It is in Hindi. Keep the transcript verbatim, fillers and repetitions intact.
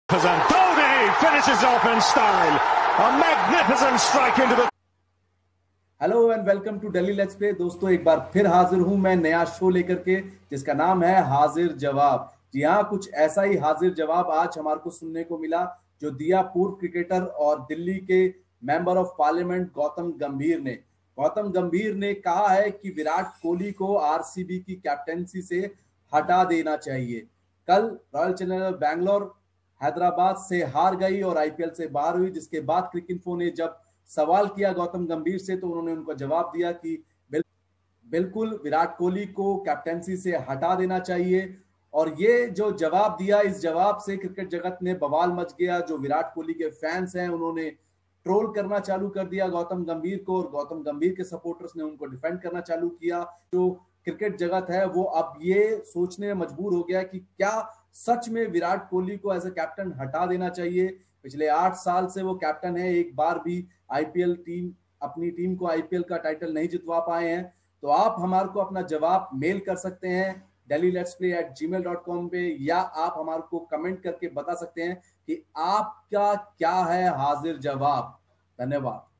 And Dhoni finishes off in style. A magnificent strike into the. Hello and welcome to Delhi let's play. दोस्तों एक बार फिर हाजिर हूं मैं नया शो लेकर के जिसका नाम है हाजिर जवाब। जी हाँ, कुछ ऐसा ही हाजिर जवाब आज हमारे को सुनने को मिला जो दिया पूर्व क्रिकेटर और दिल्ली के मेंबर ऑफ पार्लियामेंट गौतम गंभीर ने। गौतम गंभीर ने कहा है कि विराट कोहली को आरसीबी की कैप्टेंसी से हटा देना चाहिए। कल रॉयल चैलेंजर्स बैंगलोर हैदराबाद से हार गई और आईपीएल से बाहर हुई, जिसके बाद क्रिकइन्फो ने जब सवाल किया गौतम गंभीर से तो उन्होंने उनको जवाब दिया कि बिल, बिल्कुल विराट कोहली को कैप्टेंसी से हटा देना चाहिए। और ये जो जवाब दिया, इस जवाब से क्रिकेट जगत में बवाल मच गया। जो विराट कोहली के फैंस हैं उन्होंने ट्रोल करना चालू कर दिया गौतम गंभीर को, और गौतम गंभीर के सपोर्टर्स ने उनको डिफेंड करना चालू किया। जो क्रिकेट जगत है वो अब ये सोचने में मजबूर हो गया कि क्या सच में विराट कोहली को एज ए कैप्टन हटा देना चाहिए। पिछले आठ साल से वो कैप्टन है, एक बार भी आईपीएल टीम अपनी टीम को आईपीएल का टाइटल नहीं जितवा पाए हैं। तो आप हमारे को अपना जवाब मेल कर सकते हैं Delhi let's play at Gmail dot com पे, या आप हमारे को कमेंट करके बता सकते हैं कि आपका क्या है हाजिर जवाब। धन्यवाद।